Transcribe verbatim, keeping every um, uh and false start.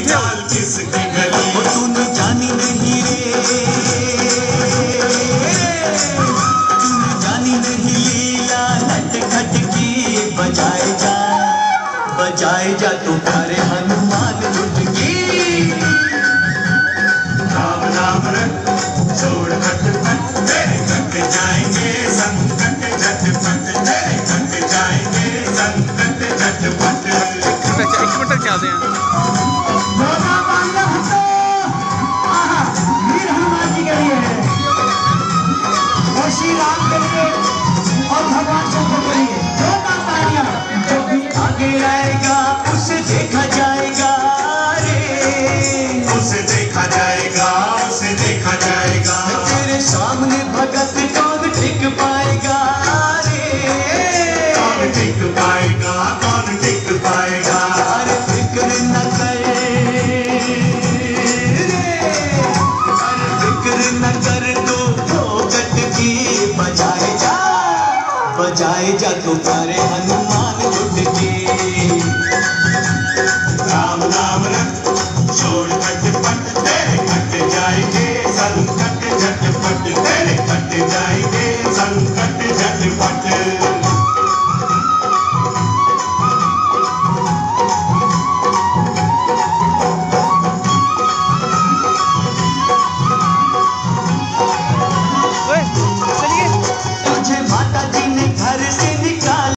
डाल किसकी गली। वो तूने जानी नहीं रे, तूने जानी नहीं लीला नट खट की। बजाए जा बजाए जा तुम्हारे हनुमान चुटकी। राम नाम रट छोड़ खटपट, तेरे कट जाएंगे संकट झटपट, तेरे कट जाएंगे संकट झटपट। एक मिनट क्या दें वीर हनुमान जी के लिए और श्री राम के लिए और भगवान शंकर के लिए जोरदार तालियां। जो भी आगे आएगा उसे देखा जाएगा रे, उसे देखा जाएगा उसे देखा जाएगा। तेरे सामने भगत कौन टिक पाएगा रे, कौन टिक पाएगा कौन टिक पाएगा। अरे फिक्र न कर रे, अरे फिक्र न कर तू फोकट की। बजाए जा बजाए जा तुम्हारे हनुमान चुटकी। राम नाम रट छोड़ खटपट, तेरे कट जाएंगे संकट झटपट, तेरे कट जाएंगे संकट झटपट।